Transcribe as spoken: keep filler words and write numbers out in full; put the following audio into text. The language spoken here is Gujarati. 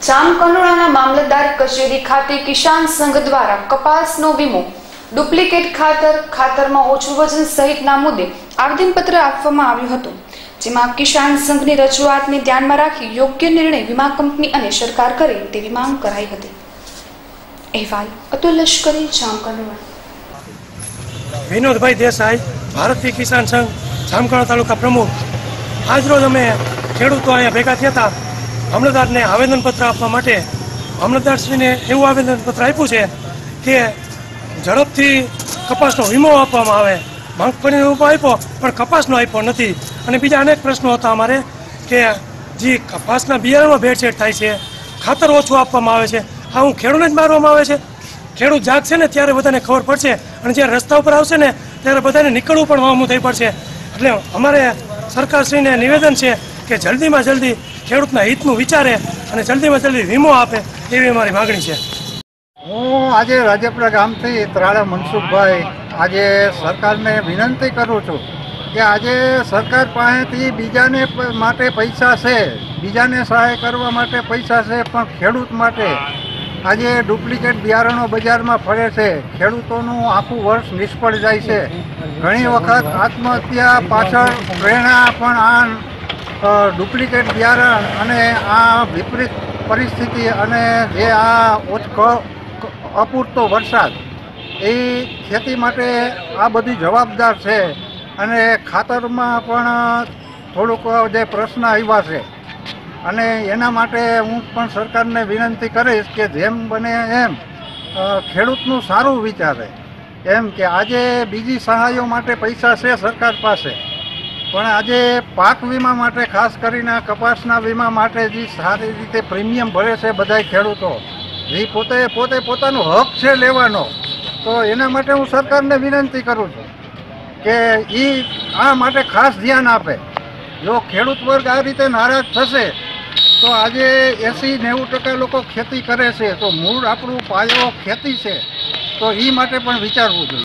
જામકંડોળાના મામલતદાર કચેરી ખાતે કિસાન સંઘ દ્વારા કપાસનો વીમો, ડુપ્લિકેટ ખાતર, ખાતરમાં ઓછું વજન સહિતના મુદ્દે આવેદનપત્ર આપવામાં આવ્યું હતું, જેમાં કિસાન સંઘની રજૂઆતને ધ્યાનમાં રાખી યોગ્ય નિર્ણય વીમા કંપની અને સરકાર કરે તેવી માંગ કરાઈ હતી। અહેવાલ અતુલ લશ્કરી, જામકંડોળા। વિનોદભાઈ દેસાઈ, ભારતીય કિસાન સંઘ જામકંડોળા તાલુકા પ્રમુખ। આજરોજ અમે ખેડૂતો અહીંયા ભેગા થયા હતા મામલતદારને આવેદનપત્ર આપવા માટે। મામલતદારશ્રીને એવું આવેદનપત્ર આપ્યું છે કે ઝડપથી કપાસનો વીમો આપવામાં આવે। મગફળીનો વીમો આપ્યો પણ કપાસનો આપ્યો નથી, અને બીજા અનેક પ્રશ્નો હતા અમારે કે જે કપાસના બિયારણમાં ભેળસેળ થાય છે, ખાતર ઓછું આપવામાં આવે છે। આ હું ખેડૂતને જ મારવામાં આવે છે। ખેડૂત જાગશે ને ત્યારે બધાને ખબર પડશે, અને જ્યારે રસ્તા ઉપર આવશે ને ત્યારે બધાને નીકળવું પણ વામું થઈ પડશે। એટલે અમારે સરકારશ્રીને નિવેદન છે કે જલ્દીમાં જલ્દી ખેડૂતના હિતનું વિચારે અને જલ્દીમાં જલ્દી વીમો આપે, એવી અમારી માગણી છે। હું આજે રાજપરા ગામથી ત્રાળા મનસુખભાઈ આજે સરકારને વિનંતી કરું છું કે આજે સરકાર પાસેથી બીજાને માટે પૈસા છે, બીજાને સહાય કરવા માટે પૈસા છે, પણ ખેડૂત માટે આજે ડુપ્લિકેટ બિયારણો બજારમાં ફરે છે। ખેડૂતોનું આખું વર્ષ નિષ્ફળ જાય છે। ઘણી વખત આત્મહત્યા પાછળ પ્રેરણા પણ આ ડુપ્લિકેટ બિયારણ અને આ વિપરીત પરિસ્થિતિ અને જે આ ઓછ અપૂરતો વરસાદ એ ખેતી માટે આ બધી જવાબદાર છે। અને ખાતરમાં પણ થોડુંક જે પ્રશ્ન આવ્યા છે, અને એના માટે હું પણ સરકારને વિનંતી કરીશ કે જેમ બને એમ ખેડૂતનું સારું વિચારે, એમ કે આજે બીજી સહાયો માટે પૈસા છે સરકાર પાસે, પણ આજે પાક વીમા માટે ખાસ કરીને કપાસના વીમા માટે જે સારી રીતે પ્રીમિયમ ભરે છે બધા ખેડૂતો, જે પોતે પોતે પોતાનો હક છે લેવાનો, તો એના માટે હું સરકારને વિનંતી કરું છું કે એ આ માટે ખાસ ધ્યાન આપે। જો ખેડૂત વર્ગ આ રીતે નારાજ થશે તો આજે એંસી નેવું ટકા લોકો ખેતી કરે છે, તો મૂળ આપણું પાયો ખેતી છે, તો એ માટે પણ વિચારવું જોઈએ।